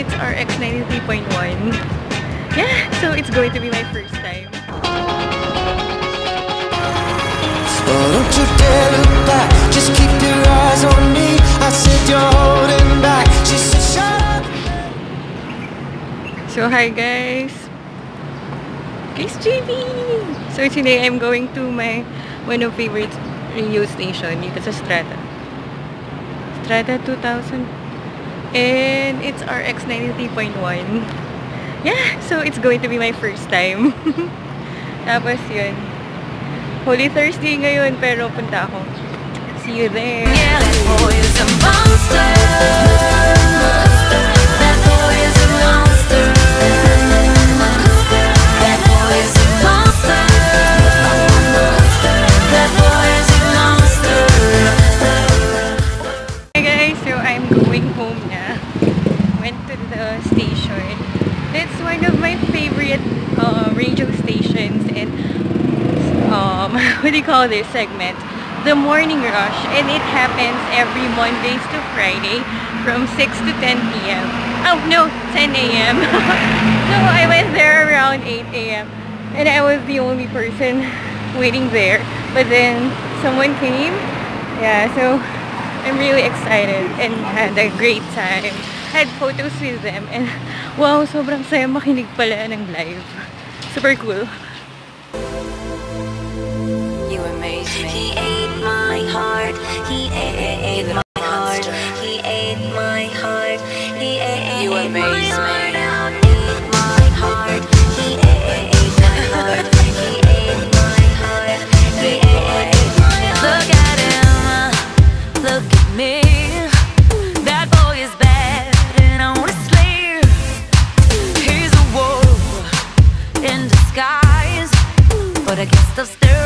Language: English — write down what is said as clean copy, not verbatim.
it's RX 93.1. Yeah, so it's going to be my first time. Don't you dare look back, just keep your eyes on me. I said you're holding back, she said shut up. So hi guys, it's JV! So today I'm going to my one of favorite radio station dito sa Strata 2000, and it's RX 93.1. Yeah, so it's going to be my first time. Tapos yun, Holy Thursday ngayon, pero punta ako. See you there. Yeah, that boy is a monster. That boy is a monster. That boy is a monster. That boy is a monster. Hey guys, so I'm going home na. Went to the station. That's one of my favorite radio stations, and what do you call this segment? The Morning Rush, and it happens every Mondays to Friday from 6 to 10 p.m. Oh no, 10 a.m. So I went there around 8 a.m. and I was the only person waiting there, but then someone came. Yeah, so I'm really excited and had a great time. Had photos with them, and wow, sobrang saya makinig pala ng live. Super cool. You amaze me. He ate my heart. He ate my heart. He ate my heart. He ate you amaze me. Ate my heart. He ate my heart. He ate my heart. He ate my heart. Look at him. Look at me. That boy is bad, and I wanna slay him. He's a wolf in disguise, but I guess I'll stir